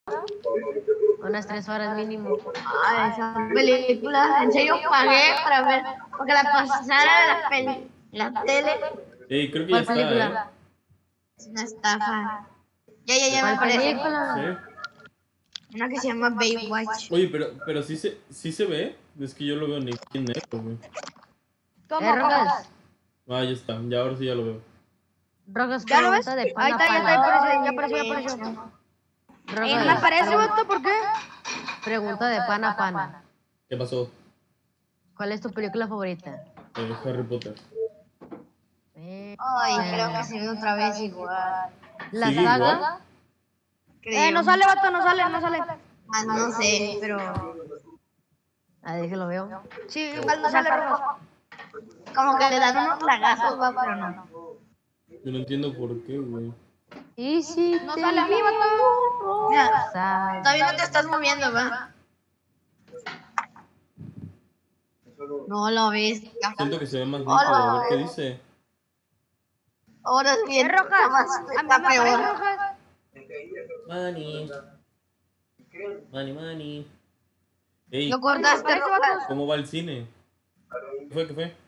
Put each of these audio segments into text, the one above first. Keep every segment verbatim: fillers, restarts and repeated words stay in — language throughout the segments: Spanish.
Unas tres horas mínimo. Ay, esa película, en serio pagué para ver, porque la pasara la, pel la tele. Ey, creo que ¿Cuál ya está, película? Es una estafa. Ya, ya, ya me ¿Cuál parece. película? ¿eh? Sí. Una que se llama Baywatch. Oye, pero, pero sí se, sí se ve. Es que yo lo veo ni en negro, güey. ¿Eh, Rojas? Ah, ya está. Ya ahora sí ya lo veo. Rojas, ¿Ya lo ves? pregunta de Ahí pana está, ya está, pana. ya apareció, ya apareció, ya apareció. Rojas, Eh, no me aparece, pregun- vato, ¿por qué? Pregunta de pana a pana. ¿Qué pasó? ¿Cuál es tu película favorita? Eh, Harry Potter. Eh, Ay, creo que se ve otra vez igual. ¿La ¿Sigue saga? igual? Creo. Eh, no sale, vato, no sale, no sale. Ah, no sé, pero Ah, déjalo veo. Sí, igual no sale Rojas. como que le dan unos lagazos, va, pero no. Yo no entiendo por qué, güey. Y si No te sale a mí, vato. Mira, sabes. todavía no te estás moviendo, va. No lo ves. Siento que se ve más nítido. A ver qué dice. Ahora es bien. Eh, Rojas. Más, A mí está me aparece peor. Rojas. Money. Money, money. Ey, Lo cortaste, Parece, Rojas. vato. ¿cómo va el cine? ¿Qué fue? ¿Qué fue?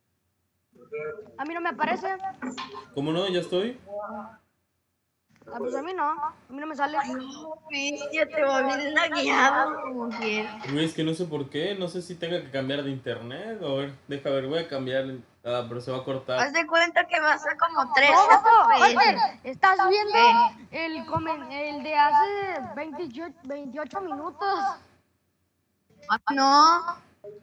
A mí no me aparece. ¿Cómo no? ¿Ya estoy? Ah, pues a mí no. A mí no me sale. Ya te va bien lagueado, como quieras. Güey, es que no sé por qué. No sé si tenga que cambiar de internet. A ver, deja ver, voy a cambiar. Ah, pero se va a cortar. Haz de cuenta que va a ser como tres No, vato, F P S. Walter, estás viendo ¿Qué? el, comen- el de hace veintiocho, veintiocho minutos. Ah, no.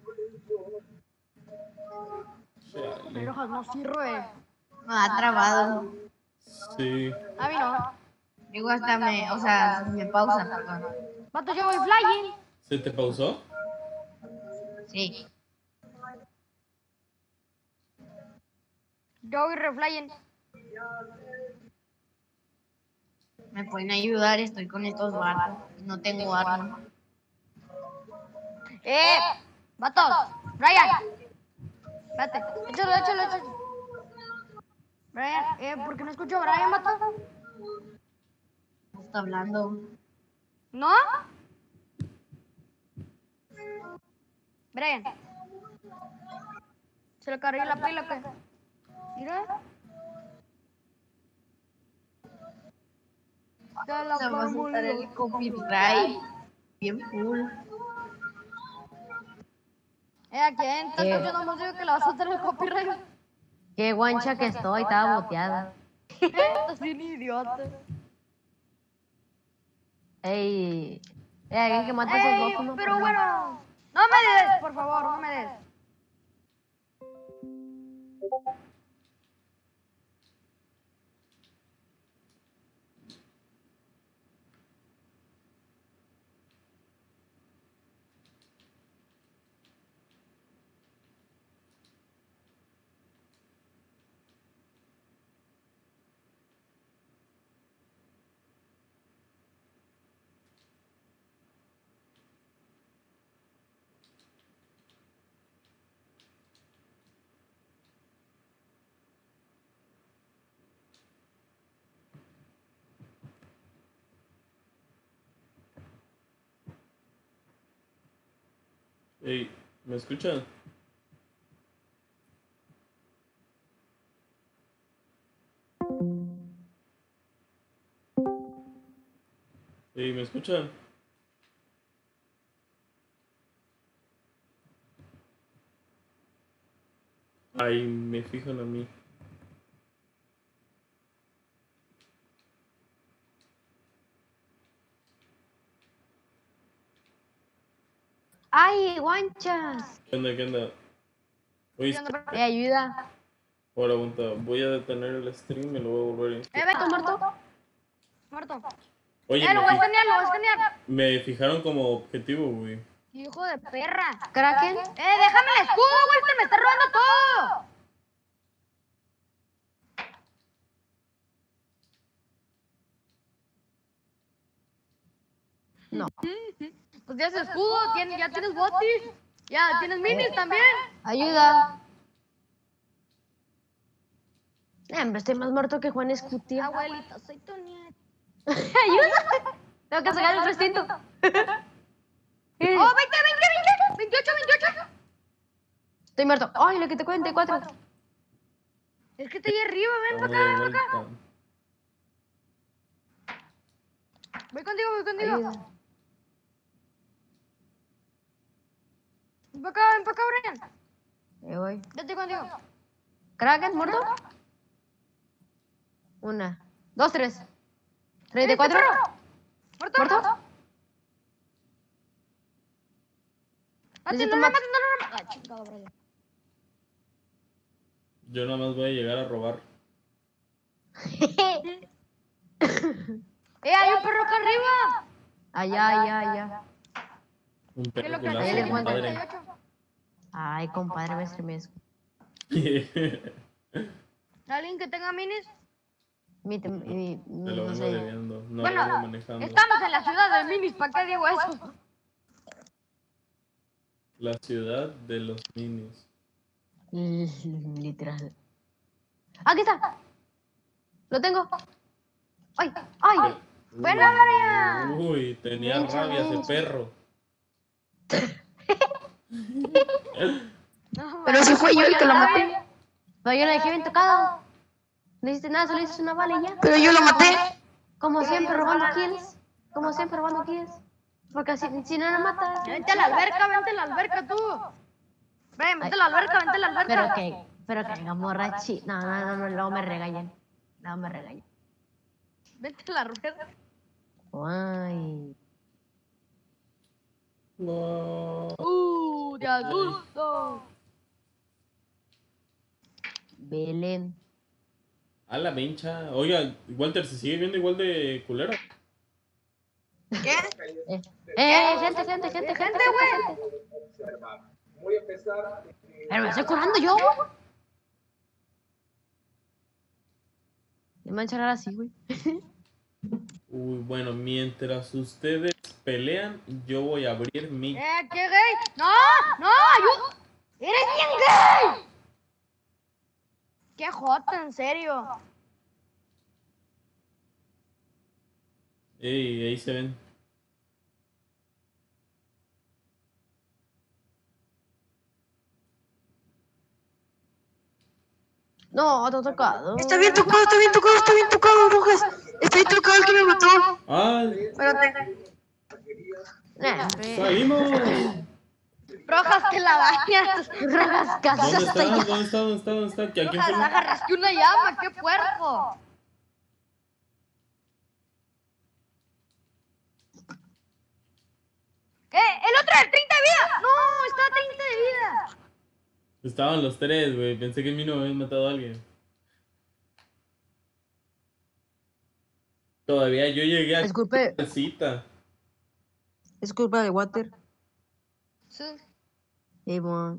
Chale. Rojas, no sirve. Me ha trabado. Sí. A mí no. Digo, hasta me, o sea, me pausa, perdón. Vato, yo voy flying. ¿Se te pausó? Sí. Yo voy reflying. Me pueden ayudar, estoy con estos vatos. No tengo arma. Eh, vatos, Brian. Espérate, échalo, échalo, échalo. Brian, eh, ¿por qué no escucho a Brian, vato? No está hablando. ¿No? Brian. ¿Se le cargó la pila qué? Mira. Ya la Se va a fórmula. soltar el copyright. Bien full. Eh, ¿a quién está Eh. escuchando música que le va a soltar el copyright? Qué guancha que estoy, estaba boteada. Estás bien idiota. Ey, eh, alguien que mate esos Ey, dos, ¿no? pero bueno. No me des, por favor, no me des. Ey, ¿me escuchan? Ey, ¿me escuchan? Ay, me fijan a mí. ¡Ay, guanchas! ¿Qué onda? ¿Qué onda? Oye, Eh, ayuda. ahora aguanta. Voy a detener el stream y lo voy a volver a Eh, iniciar. Beto, muerto. Muerto. Oye, Eh, lo me, voy a fi- escanear, lo voy a escanear. me fijaron como objetivo, güey. Hijo de perra. ¿Kraken? Eh, déjame el escudo, Walter, me está robando todo. No. Pues ya es escudo, tienes, ya tienes botis. Ya tienes minis también. Ayuda. Eh, hombre, estoy más muerto que Juan Escutia. Abuelita, soy tu nieta. ¡Ayuda! Tengo que sacar el instinto. ¡Oh, veinte, veinte, veinte! ¡veintiocho, veintiocho! Estoy muerto. Ay, le quité cuarenta y cuatro. Es que está ahí arriba, ven Estamos para acá, de ven para acá. vuelta. Voy contigo, voy contigo. Ayuda. Ven para acá, ven para acá, Brian. Ahí voy. Yo estoy contigo. Kraken, muerto. Una, dos, tres. treinta y cuatro. ¿Muerto? ¿Muerto? Mate, Necesito no, no, más. mate, no, no, no. Ah, chingado, Brian. Yo nada más voy a llegar a robar. ¡Eh, hay un perro acá arriba! Allá, allá, allá. Un ¿Qué es lo que perro Ahí le lazo, encuentro. compadre. Ay, compadre, me estremezco. ¿Alguien que tenga minis? Mi, tem- mi, Te lo no vengo sé. debiendo. No lo Bueno, vengo manejando. estamos en la ciudad de minis, ¿para qué digo eso? La ciudad de los niños. Literal. Aquí está. Lo tengo. Ay, ay. ¡Buena, Brian! Uy, tenía Mencha, rabia ese mencha. perro. No, Pero si fue yo el que lo maté. Pero yo lo dejé bien tocado. No hiciste nada, solo hiciste una bala y ya. Pero yo lo maté. Como siempre, robando kills. Como siempre, robando kills. Porque si, si no lo matas. Vente a la alberca, vente a la alberca tú. Ven, vente a la alberca, vente a la Pero alberca. que, pero que venga borrachi. No, no, no, no, luego me regañan. Luego me regañan. Vente a la alberca. Ay. Wow. Uh, de adulto. Belén. A la mencha. Oiga, Walter, ¿se sigue viendo igual de culero? ¿Qué? Eh, eh, gente, gente, gente, gente, gente, gente. Pero me estoy curando yo. Me van a chorar así, güey. Uy, bueno, mientras ustedes pelean, yo voy a abrir mi... ¡Eh, qué gay! ¡No! ¡No! ¡Ayuda! ¡Eres bien gay! ¡Qué jota, en serio! Ey, ahí se ven. No, te ha tocado. Está bien tocado, está bien tocado, está bien tocado, Rojas. Está bien tocado el que me mató. ¡Ay! Espérate. Nah, ¡Salimos! Rojas, te la bañas. Rojas, ¿Dónde casaste está? ya. ¿Dónde está? ¿Dónde está? ¿Dónde está? ¿Que ¿A quién Rojas, fue? agarraste una llama, qué puerco. ¡Eh! ¡El otro de treinta de vida! ¡No! ¡Está a treinta de vida! Estaban los tres, güey. Pensé que en mí no me habían matado a alguien. Todavía yo llegué a Es culpa, la cita. es culpa de Water. Sí. Y bueno.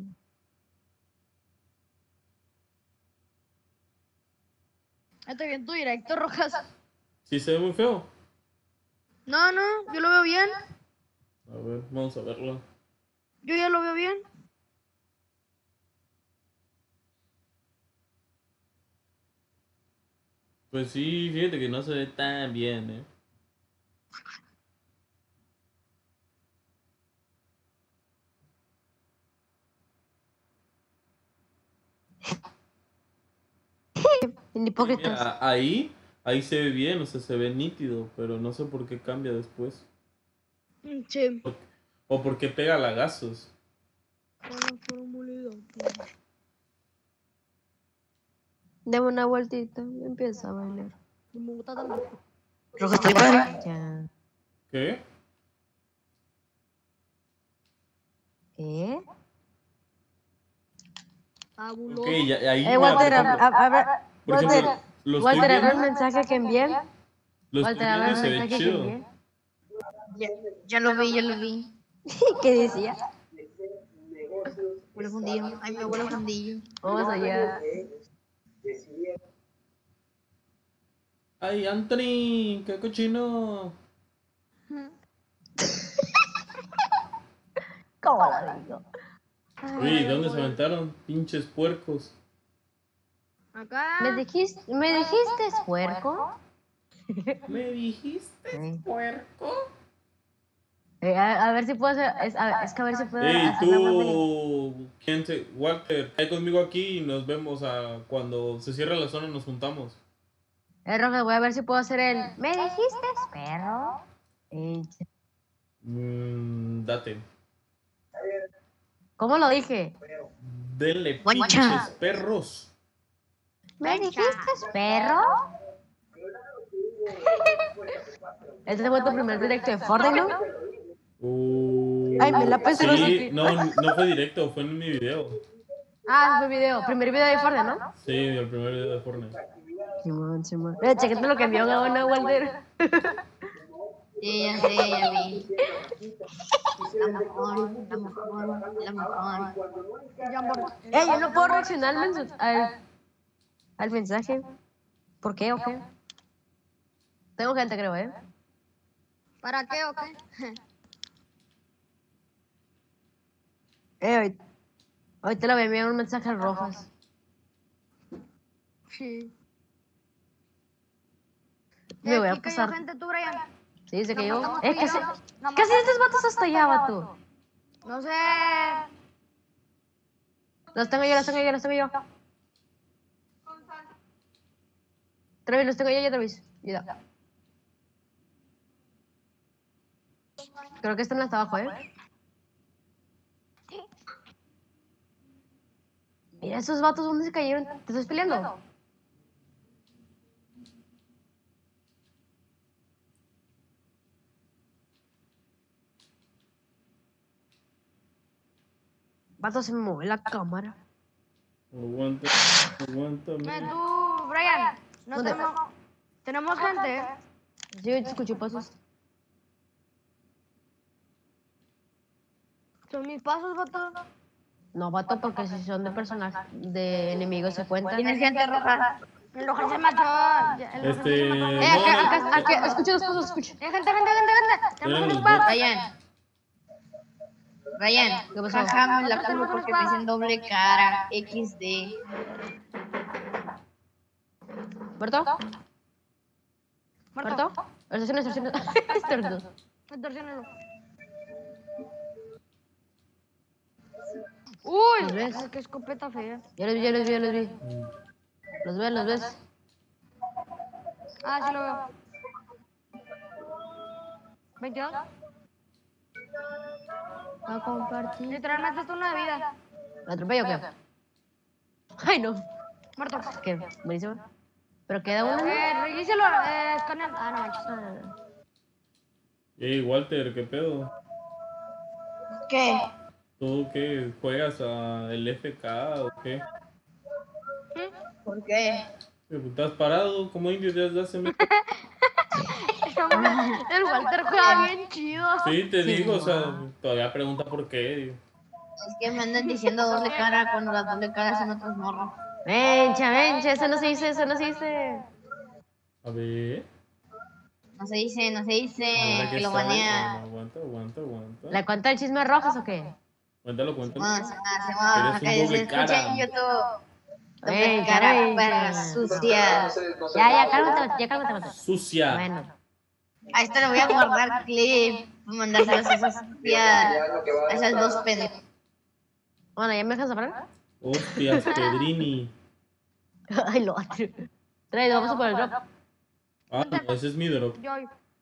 Estoy bien tu directo, Rojas. ¿Sí se ve muy feo? No, no, yo lo veo bien. A ver, vamos a verlo. Yo ya lo veo bien. Pues sí, fíjate que no se ve tan bien, eh. En hipócritas. Mira, ahí, ahí se ve bien, o sea, se ve nítido, pero no sé por qué cambia después. Sí. O por qué pega lagazos. Deme una vueltita y empieza a bailar. Rojas, te padre. Ya. ¿Qué? ¿Qué? Ok, ya, ahí Eh, ya, Walter, por a, ejemplo, a- a ver. por Walter, ejemplo, lo estoy Walter, a ver el viendo, mensaje que envié. lo estoy Walter, a viendo ver y el se ve mensaje que chido. envié. Ya, ya lo vi, ya lo vi. ¿Qué decía? Huele fundillo. Ay, me huele fundillo. Vamos allá. Ay, Anthony, qué cochino. ¿Cómo la digo? Uy, ¿dónde se aventaron? Pinches puercos. Acá. ¿Me dijiste, ¿me dijiste puerco? ¿Me dijiste, Sí. puerco? Eh, a, a ver si puedo hacer. Es, a- es que a ver si puedo Ey, hacerla más bonita. tú, ¿quién te, Walter, cae conmigo aquí y nos vemos a cuando se cierre la zona, nos juntamos. Eh, Rojas, voy a ver si puedo hacer el. ¿Me dijiste, perro? Eh, Mm, date. ¿Cómo lo dije? Denle Guacha. pinches perros. ¿Me dijiste, perro? Este fue tu primer directo de Fortnite, ¿no? Uh, Ay, me la pensé, no sé sí, qué. no, no fue directo, fue en mi video. Ah, fue video. Primer video de Fortnite, ¿no? Sí, el primer video de Fortnite. Simón, Simón. Eh, chequete lo que envió Gabona, Walter. Sí, ya sé, ya vi. La mejor, la mejor, la mejor. Eh, yo no puedo reaccionar al, mensa- al, al mensaje. ¿Por qué o qué? Tengo gente, creo, ¿eh? ¿Para qué o qué? Eh, hoy, hoy te lo voy a enviar un mensaje al Rojas. Sí. Me voy a Aquí cayó pasar. gente tú, Brian. Sí, dice que No, yo. no, Eh, no, casi, no, no, casi no. estos vatos hasta allá, vato. No sé. Los tengo yo, los tengo yo, los tengo yo. Travis, los tengo yo, ya Travis. Mira. Creo que están hasta abajo, ¿eh? Mira, esos vatos, ¿dónde se cayeron? ¿Te estás peleando? Vato, se me mueve la cámara. Aguanta, Eh, aguántame. tú, Brian. No ¿Dónde? tenemos, tenemos gente. Sí, yo te escucho pasos. Son mis pasos, vato. No, vato, porque si son de personajes, de enemigos se cuentan. ¿Tienes gente roja? El rojo se mató. ya, El rojo Este, se mató. Eh, no, acá, no, acá, acá, escucha los pasos, escucha. Eh, gente, gente, gente, gente. Tenemos Eran un los spam. bots. Ryan. Ryan, ¿Qué pasó? jaja, me la como porque me dicen doble cara, equis de. ¿Muerto? Muerto. ¿Muerto? Estaciones, estaciones. Estornudo. Extorsiónalo. Uy, ¿Los ves? ay, qué escopeta fea. Ya los vi, ya los vi, ya los vi. Los ves, los ves. Ah, sí lo veo. ¿veintidós? A compartir. Literalmente es una de vida. ¿Me atropello o qué? Ay, no. Muerto. ¿Qué? Buenísimo. Pero queda uno, ¿no? Eh, revíselo, eh, escanea. Ah, no manches. Ah, Ey, Walter, ¿qué pedo? ¿Qué? ¿Tú qué? ¿Juegas a el F K o qué? ¿Por qué? ¿Estás parado como indio desde hace meses? El Walter juega bien chido. Sí, te Sí, digo, o sea, no. todavía pregunta por qué. Digo. Es que me andan diciendo doble cara cuando las doble caras son otros morros. Vencha, vencha, eso no se dice, eso no se dice. A ver. No se dice, no se dice, Ahora que lo sabe. banea. No, aguanta, aguanta, aguanta. ¿La cuenta del chisme rojas o qué? Cuéntalo, cuéntalo. Bueno, se va, se va, Eres un que se doble escucha cara. en YouTube. Doble Vencha, cara, vencha. perra sucia. Ya, ya, cálmate, ya cálmate, cálmate. Sucia. Bueno, A esto le voy a guardar clip. Voy a mandárselos a esas tías, a esas dos pendejos. bueno, ¿ya me dejas hablar? Hostias, Pedrini. Ay, lo otro. Trae, vamos a por el drop. Ah, no, ese es mi drop. Yo,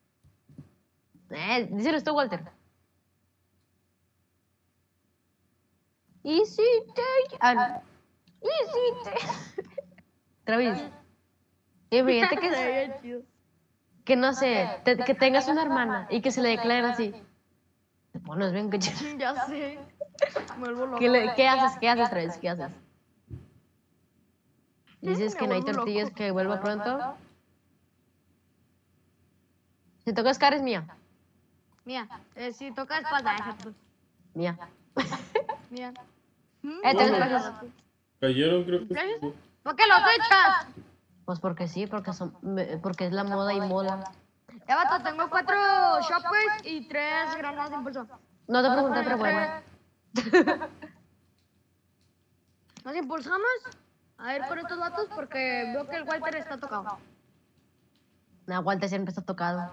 Eh, díselo tú, Walter. Easy take. Ah, no. Easy take. Travis. Eh, fíjate que, bien chido. que no sé, te- que tengas una hermana y que se le declaren así. Te pones bien que Ya sé. Me vuelvo loco. ¿Qué, le- ¿Qué haces? ¿Qué haces, Travis? ¿Qué haces? Dices Me que no hay vuelvo tortillas, loco. que vuelva pronto. Si tocas cara es mía. Mía, eh, si toca espalda, ejemplo. Mía. Mía. Eh, ¿tienes espacios? Cayeron, creo que. ¿Gracias? ¿Por qué los echas? Pues porque sí, porque son, me- porque es la moda y mola. Ya, vato, tengo cuatro shockwaves y tres granadas de impulso. No te pregunté, pero bueno. ¿Nos impulsamos? A ir por estos vatos porque veo que el Walter está tocado. Nah, Walter siempre está tocado.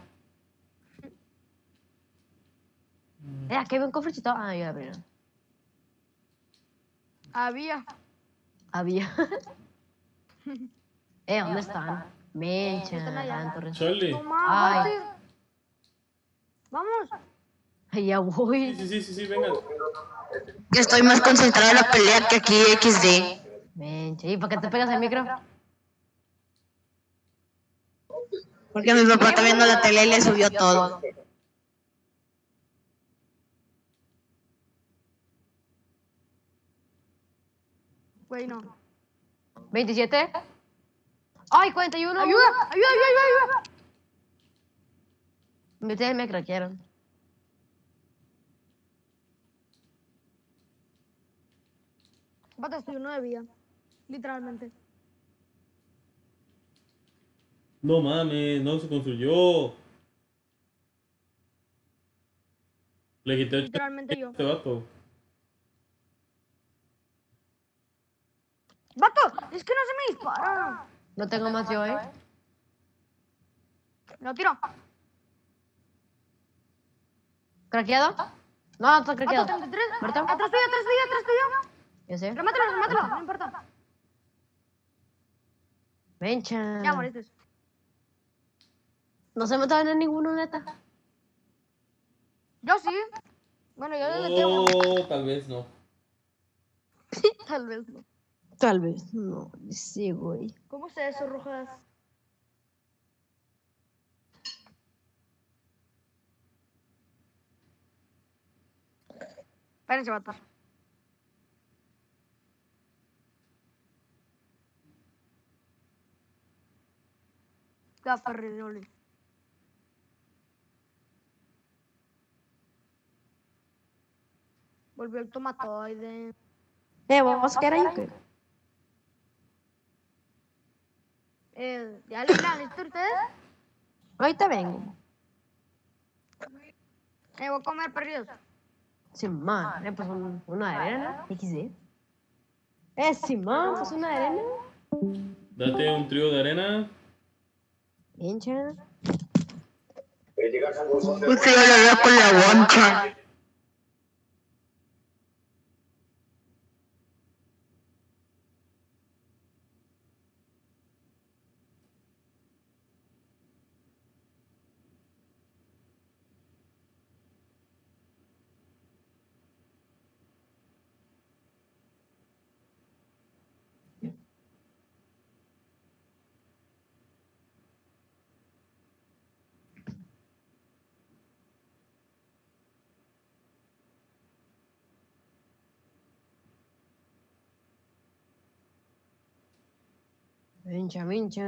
Eh, aquí había un cofrecito. Ah, yo abrí. Había. Había. eh, ¿dónde están? Mencha, están allá. Dan Torres. Charlie. No más, Ay. Walter. Vamos. Ay, ya Sí, voy. sí, sí, sí, sí, venga. Yo estoy más concentrado en la pelea que aquí equis de. Mencha, ¿y para qué te pegas el micro? Porque mi papá está viendo la tele y le subió todo. Güey, no. ¿veintisiete? ¡Ay, cuarenta y uno! Ayuda, ayuda, ayuda, ayuda. Ustedes me craquearon. Vato, estoy uno de vida. Literalmente. No mames, no se construyó. Le quité ocho Literalmente yo. a este vato. Vato, es que no se me dispara. No tengo más yo, ¿eh? Lo tiro. ¿Craqueado? No, no está Vato, craqueado. treinta y tres. ¿Muerto? Atrás tuyo, atrás tuyo, atrás tuyo. Ya sé. Remátalo, remátalo, no importa. Mencha. Ya moriste. No se me está en ninguno, neta. Yo sí. Bueno, yo le tengo. Oh, tal vez no. Tal vez no. Tal vez. No, sí, güey. ¿Cómo está eso, Rojas? Espérense, vato. Ya, perridoli. Volvió el tomatoide. Eh, ¿vamos a quedar ahí o qué? Eh, ¿ya le dan listo ustedes? Ahorita vengo. Eh, voy a comer perdidos. Simón, eh, pues un, una de arena, equis de. Eh, Simón, pues una de arena. Date un trío de arena. Mencha. Usted ya lo veo con la guancha. Mincha, mincha.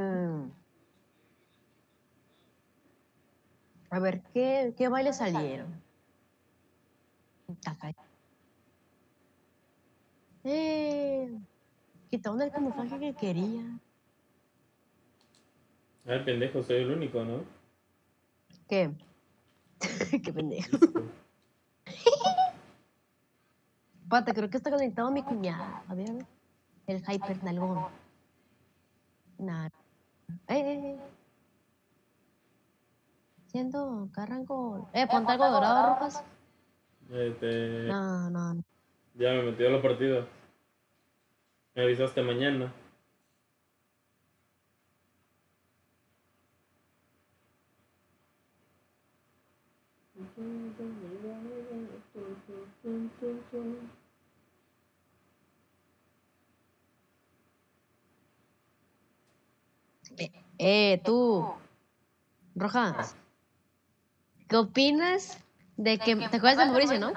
A ver, ¿qué, qué bailes salieron? Caca. Eh, quitaron el camuflaje que quería. Ay, pendejo, soy el único, ¿no? ¿Qué? Qué pendejo. Pata, creo que está conectado a mi cuñada. A ver, a ver. El hyper nalgón. Nah. Eh, eh, eh. Siento que arranco. Eh, ponte algo dorado, Rojas. Este, No, no, no. ya me metió a la partida. Me avisaste mañana. Eh, tú. Rojas. ¿Qué opinas de que. ¿Te acuerdas de Mauricio, no?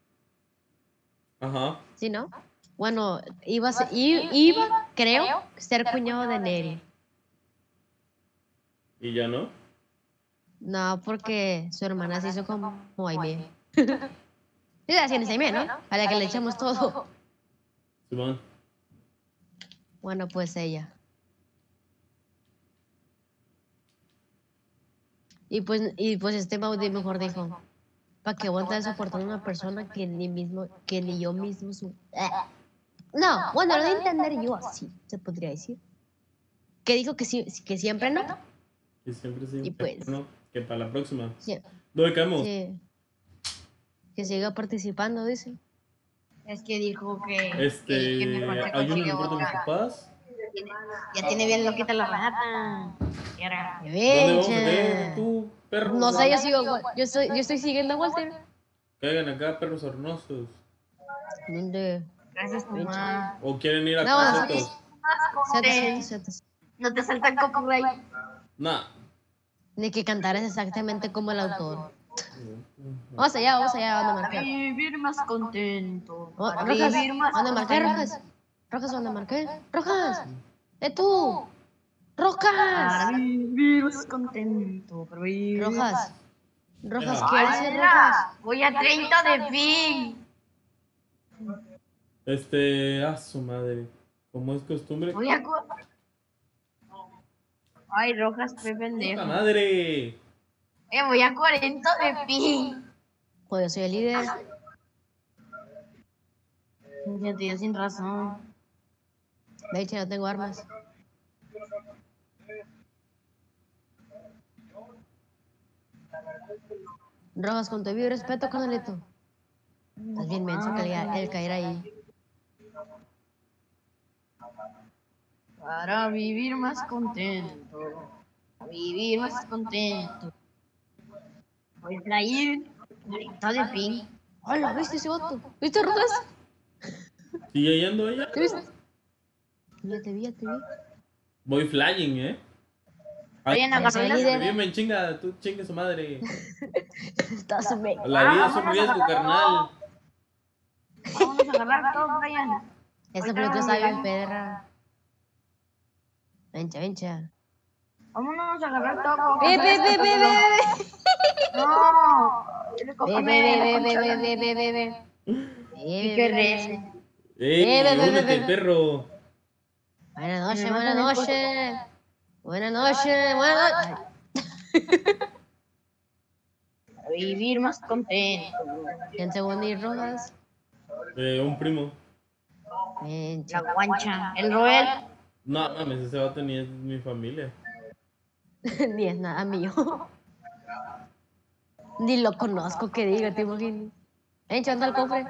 Ajá. Sí, ¿no? Bueno, iba, a ser- i- iba, creo, ser cuñado de Neri. ¿Y ya no? No, porque su hermana se hizo como Aimee. Sí, así es Aimee, ¿no? A la que le echamos todo. Simón. Bueno, pues ella. Y pues, y pues este Maudí mejor dijo, ¿para qué voy a estar soportando a una persona que ni mismo, que ni yo mismo su... Ah. No, bueno, lo de entender yo así, se podría decir. Que dijo que, sí, que siempre no. Y siempre sí. Y pues. No, que para la próxima. Sí, ¿Dónde quedamos? sí. Que siga participando, dice. Es que dijo que, Este. que, que mejor se ¿Hay uno en consigue el cuarto de mis otra. papás? Tiene- Ya tiene bien loquita la rata. Y ahora, ¿Dónde vamos a Vencha. quedar tú, perro? No sé, yo sigo. Yo estoy, yo estoy siguiendo a Walter. Caigan acá, perros hornosos. ¿Dónde? gracias, mamá. ¿O quieren ir a No, conceptos? Siete, siete, siete. No te salta el copyright. Nah. Ni que cantaras exactamente como el autor. Vamos allá, vamos allá, van a Para marcar. vivir más contento. Oh, Para Rojas, vivir más van a marcar, contento. Rojas. Rojas, van a marcar. Rojas, ¡eh tú! Para ¡Rojas! vivir más contento. Para vivir Rojas. Rojas, Ajá. ¿qué hace Rojas? ¡Hala! Voy a treinta de ping. Este. Ah, su madre. Como es costumbre. Voy a. cu- Ay, Rojas, qué ¡Puta pendejo. madre! Eh, voy a cuarenta de ping. Pues yo soy el líder. Ya te sin razón. Veche, no tengo armas. Rojas, con tu debido respeto, carnalito. Estás bien menso que el, el caer ahí. Para vivir más contento. Para vivir más contento. Voy a ir cuarenta de ping. Hola, ¿viste ese vato? ¿Viste, Rojas? ¿Sigue ahí ando ella? ¿Te viste? Ya te vi, ya te vi. Voy flying, ¿eh? Ay, Vayan a Yo soy el agarrar. líder. dime, chinga, tú chingue su madre. Estás me... La vida es un riesgo, carnal. Vamos a agarrar todo, Brian. Esa pelota está bien perra. Vencha, vencha. Vámonos a agarrar todo. Ve, ve, ve, ve, ve, No. ve, ve, ve, ve, ve, ve, ve, ve, ve. Y que rece. ¡Ey, Ve, ve, ve, únete, ve, ve. perro! Buenas noches, Me buenas matan el noches. Buenas noches, buenas noches. Para vivir más contento. ¿Quién se va a unir, Rojas? Eh, un primo. Vencha. La guancha. El Roel. No, mames, ese vato ni es mi familia. Ni es nada mío. Ni lo conozco, que diga, te imaginas. Vencha, anda al cofre.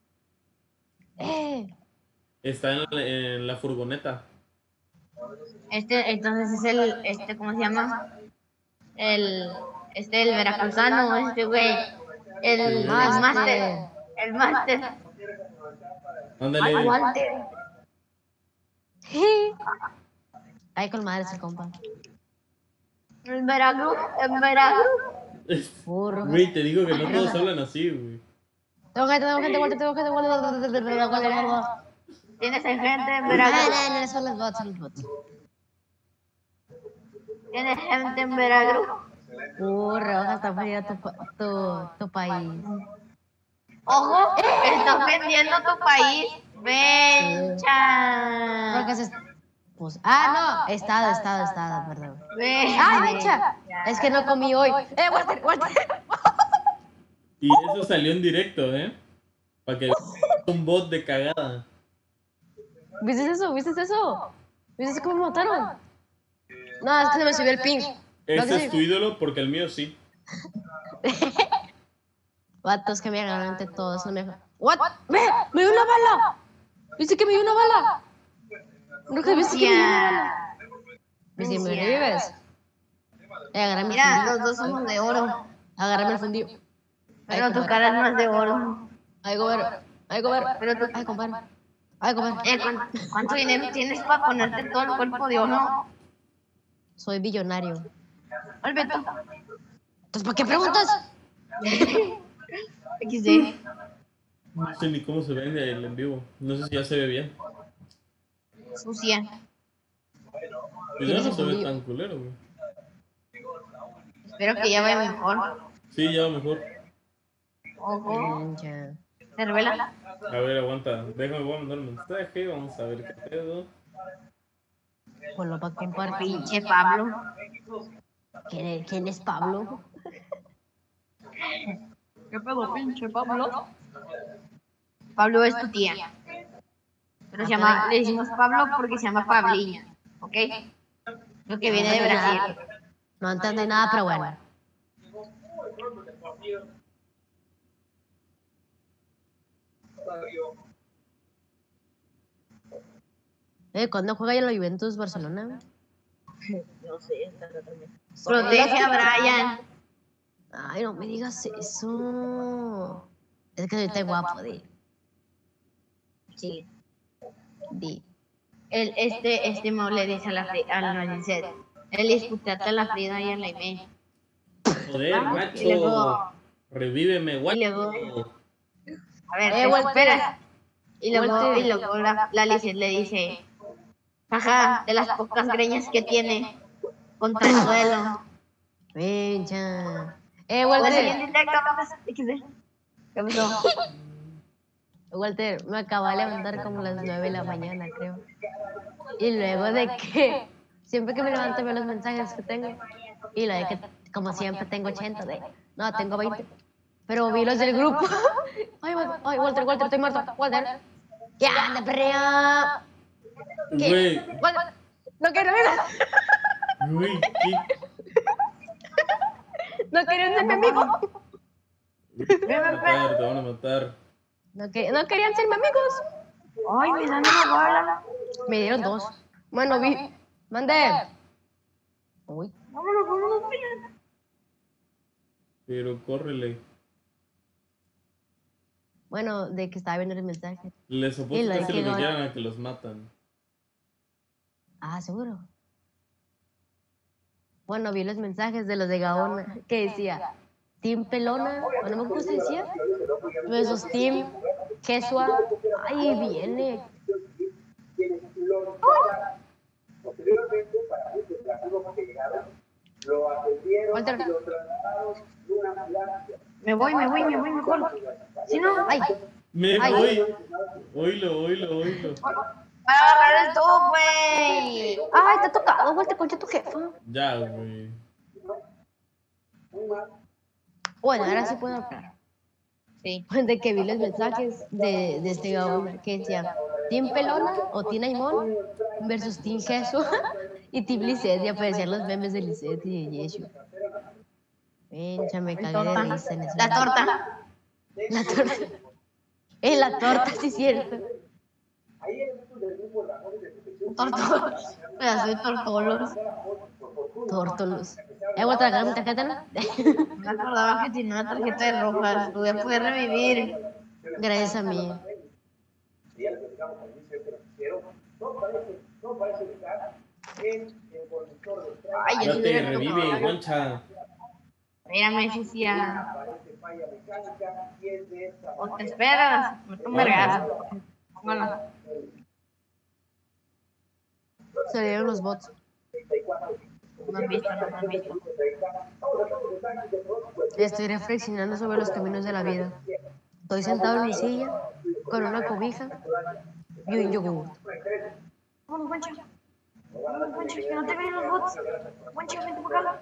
Eh. Está en la, en la furgoneta. Este, entonces es el, este, ¿cómo se llama? El, este, el veracruzano, este güey. El, el Máster. máster. El máster. Ándale. Walter. Ay, con madre ese compa. En Veracruz, en Veracruz. Uh, Rojas. Güey, te digo que no todos hablan así, güey. Tengo gente, tengo gente, Walter, tengo gente, Walter. Tienes gente en No, Veracruz. no, no, son los bots, son los bots. Tienes gente en Veracruz. Uh, Rojas, está fuera tu, pa- tu, tu país. Ojo, estás vendiendo tu país. Vencha. Rojas es... Pues, ah, no, estado, estado, estado, perdón. Vencha. ¡Ay, Mecha! Es que no comí hoy. ¡Eh, Walter, Walter! Y eso salió en directo, ¿eh? Para que un bot de cagada. ¿Viste eso? ¿Viste eso? ¿Viste cómo me mataron? No, es que se me subió el ping. ¿No que Ese sí? es tu ídolo porque el mío sí. Vatos que me agarran ante todos. No me... ¿What? ¡Ve! ¡Me dio una bala! ¿Viste que me dio una bala? Rojas, ¿viste que me dio una bala? ¿Viste que me revives? Eh, agárrame el Mira, fundido. los dos somos de oro. Agárrame el fundido. Ay, Pero tu compadre. cara es más de oro. Ay, gober. Ay, gober. Pero tú- Ay, compadre. Ay, compadre. Eh, ¿cuán- ¿Cuánto dinero tienes para ponerte todo el cuerpo de oro? Soy billonario. Olvídate. Entonces, ¿para qué preguntas? X D. No sé ni cómo se ve el en vivo. No sé si ya se ve bien. Sucia. Pues ya Tienes no el se ve fundido. tan culero, güey. Espero que ya vaya mejor. Sí, ya va mejor. Ojo. Mm, ya. Se revela. A ver, aguanta. Déjame, voy a mandar un mensaje. Vamos a ver qué pedo. Ponlo para compartir. Pinche Pablo. ¿Quién es, quién es Pablo? ¿Qué pedo, pinche Pablo? Pablo es tu tía. Pero se llama, le decimos Pablo porque se llama Pabliña. ¿Ok? Lo que viene de Brasil. No entendí nada, pero bueno. Eh, ¿cuándo juega ya la Juventus Barcelona? No sé, está también. Protege a Brian. Ay, no me digas eso. Es que soy tan guapo, di. Sí. Di. El, este, este Mo le dice a la Frida, a la Lisette, él disputate a la Frida y a la Ime. Joder, Y macho. luego, Revíveme, y guacho. luego, a ver, Eh, te Walter. espera. Y luego, Walter. y luego la, la Lisette le dice, ajá, de las pocas greñas que tiene, contra el suelo. Vencha. Eh, Pues Walter. en directo, ¿qué pasó? Walter, me acabo de levantar como las nueve de la mañana, creo. Y luego de que siempre que me levanto veo los mensajes que tengo. Y lo de que, como siempre, tengo ochenta. De, no, tengo veinte. Pero vi los del grupo. Ay, Wal- ay, Walter, Walter, estoy muerto. Walter. ¿Qué anda, perrea? Güey, Walter, no quiero ver. güey, ¿qué? No querían ser mi amigo. Te van a matar, te van a matar. No, que, no querían ser mis amigos. Ay, me dan una bala. Me dieron dos. Bueno, vi. Mandé. Uy. Vámonos, vámonos, vámonos. Pero córrele. Bueno, de que estaba viendo el mensaje. Les Y opuesto lo que de si que lo que no- quieran a que los matan. Ah, seguro. Bueno, vi los mensajes de los de Gaona que decía Team Pelona, o no me acuerdo cómo se decía. Versus Team Jesua. Ay, viene. Walter. Me voy, me voy, me voy mejor. Si no, Ay, Me Ay. voy. Oílo, oílo, oílo. para agarrar esto, güey. ay, te ha tocado, Walter, concha tu jefa. Ya, güey. Bueno, ahora sí puedo hablar. Sí. De que vi los mensajes de, de este Gaona que decía Team Pelona o Team Aimon versus Team Jesua y Team Lisette. Y aparecían los memes de Lisette y de Yeshua. Vencha, me cagué de risa en eso. La torta. La torta. Eh, la torta, sí es cierto. Tortolos. Pedazo de tortolos. Tórtolos. Eh, voy a tragar mi tarjeta, ¿no? Me acordaba que tenía una tarjeta de rojas. Voy a poder revivir. Gracias a mí. Ay, yo Ya sí te hubiera revive, tocado. guancha. Mírame, Ficia. O te esperas. Me tomo vergazo. Bueno, Salieron los bots. no han visto, no han visto. Estoy reflexionando sobre los caminos de la vida. Estoy sentado en mi silla, con una cobija y un yogur. Vamos, Juancho. Vamos, Juancho, que no te ven los bots. Juancho, vente por acá.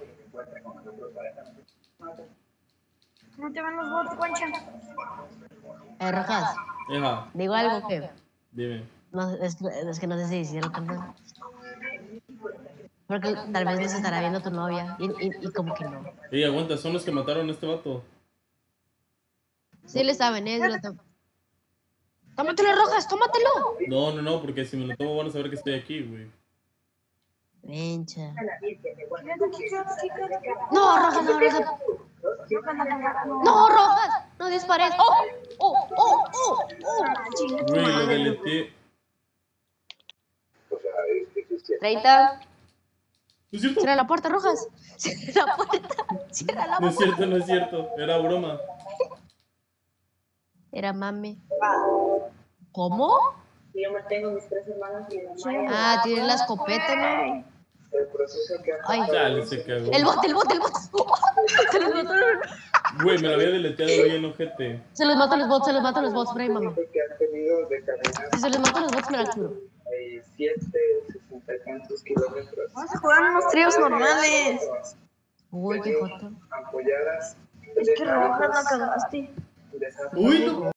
No te ven los bots, Juancho. Eh, Rojas, Eja, digo algo que dime. no, es, que- es que no sé si decirlo también. Porque tal vez nos estará viendo tu novia y, y, y como que no. Ey, aguanta, son los que mataron a este vato. Sí le saben, ¿eh? Sí le saben. ¡Tómatelo, Rojas! ¡Tómatelo! No, no, no, porque si me lo tomo van a saber que estoy aquí, güey. Vencha. No, Rojas, no, Rojas. No, Rojas. No dispares. ¡Oh! ¡Oh! ¡Oh! ¡Oh! ¡Oh! Güey, lo deleté. treinta. ¿No es cierto? Cierra la puerta, Rojas. Cierra la puerta. Cierra la No es puerta. cierto, no es cierto. Era broma. Era mami. ¿Cómo? Yo me tengo mis tres hermanas y mi mamá. Ah, tiene la escopeta, ¿no? Ay, Chale, se cagó. el bote, el bote, el bote. Se los mató. Güey, me lo había deleteado bien, ojete. Se los mato a los bots, se los mato a los bots, por ahí, mami. Que has tenido de caminar Si se los mato a los bots, me la curo. siete, sesenta y tantos kilómetros. Vamos a jugar unos tríos normales. Uy, qué joto. Apoyadas. Es que Rojas la cagaste. de esas Uy, no.